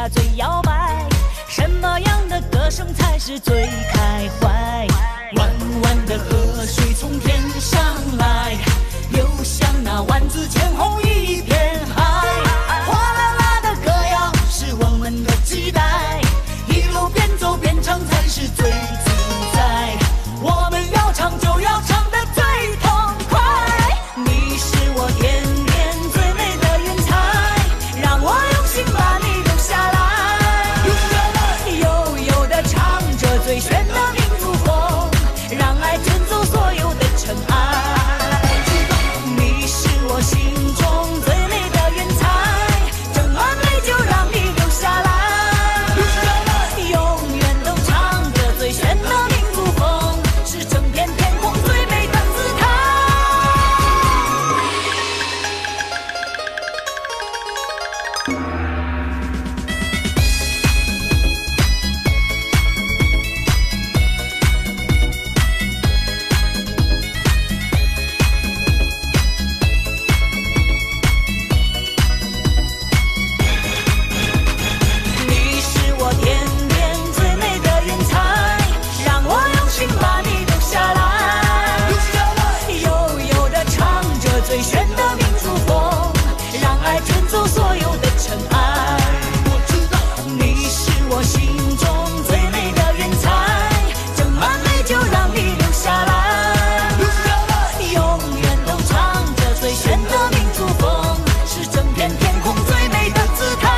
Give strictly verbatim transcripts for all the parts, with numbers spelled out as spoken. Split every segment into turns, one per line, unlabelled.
下最摇摆。什么样的歌声才是最开怀？弯弯的河水从天上来，流向那万紫千红一片海。哗啦啦的歌谣是我们的期待，一路边走边唱才是最自在。我们要唱就要唱得最痛快。你是我天边最美的云彩，让我用心把你留下来。悠悠地唱着最炫的民族风，让爱卷走所有的尘埃。你是我心中最美的云彩，这么美就让你留下来。永远都唱着最炫的民族风，是整片天空最美的姿态。你是我天边最美的云彩，让我用心把你留下来。悠悠地唱着最炫的民族风，让爱卷走所有的尘埃。你是我心中最美的云彩，这么美就让你留下来。永远都唱着最炫的民族风，是整片天空最美的姿态。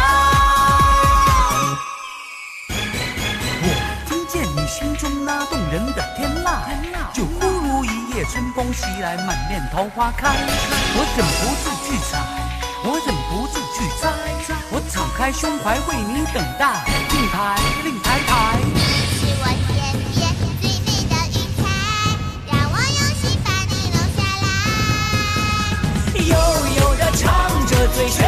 听见你心中那动人的天籁，就忽如一夜春风袭来，满面桃花开。我忍不住去采，我忍不住去摘，我敞开胸怀为你等待。令牌，令牌牌。
是我天边最美的云彩，让我用心把你留下来。
悠悠地唱着最炫